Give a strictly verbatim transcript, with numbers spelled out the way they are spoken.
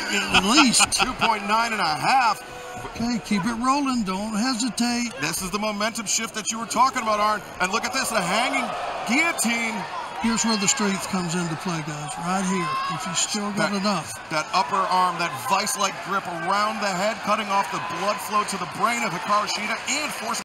at least. two point nine and a half. Okay, keep it rolling. Don't hesitate. This is the momentum shift that you were talking about, Arn. And look at this, a hanging guillotine. Here's where the strength comes into play, guys. Right here, if you still got that, enough. That upper arm, that vice-like grip around the head, cutting off the blood flow to the brain of Hikaru Shida and forcing